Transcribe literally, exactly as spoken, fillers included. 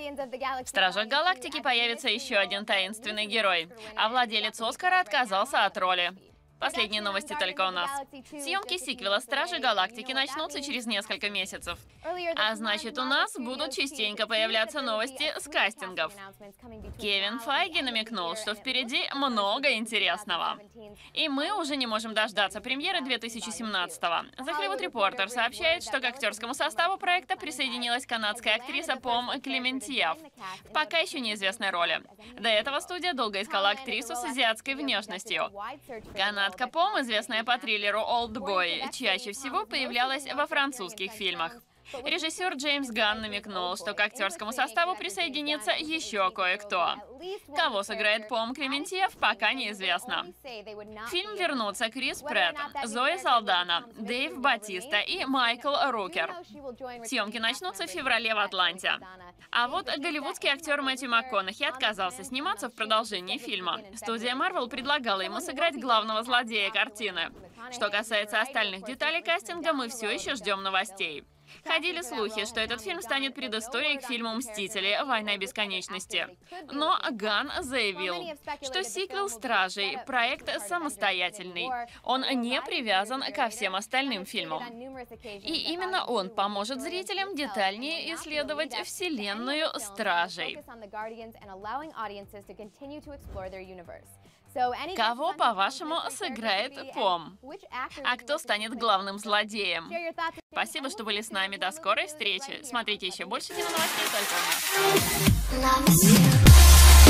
В «Стражах Галактики» появится еще один таинственный герой, а владелец Оскара отказался от роли. Последние новости только у нас. Съемки сиквела «Стражи Галактики» начнутся через несколько месяцев. А значит, у нас будут частенько появляться новости с кастингов. Кевин Файги намекнул, что впереди много интересного. И мы уже не можем дождаться премьеры две тысячи семнадцатого. The Hollywood Reporter сообщает, что к актерскому составу проекта присоединилась канадская актриса Пом Клементьев в пока еще неизвестной роли. До этого студия долго искала актрису с азиатской внешностью. Канадка Пом, известная по триллеру «Олдбой», чаще всего появлялась во французских фильмах. Режиссер Джеймс Ганн намекнул, что к актерскому составу присоединится еще кое-кто. Кого сыграет Пом Клементьев, пока неизвестно. В фильм вернутся Крис Прэтт, Зои Салдана, Дэйв Батиста и Майкл Рукер. Съемки начнутся в феврале в Атланте. А вот голливудский актер Мэтью МакКонахи отказался сниматься в продолжении фильма. Студия Marvel предлагала ему сыграть главного злодея картины. Что касается остальных деталей кастинга, мы все еще ждем новостей. Ходили слухи, что этот фильм станет предысторией к фильму «Мстители. Война бесконечности». Но Ганн заявил, что сиквел «Стражей» — проект самостоятельный. Он не привязан ко всем остальным фильмам. И именно он поможет зрителям детальнее исследовать вселенную «Стражей». Кого, по-вашему, сыграет Пом? А кто станет главным злодеем? Спасибо, что были с нами. До скорой встречи. Смотрите еще больше киноновостей только у нас.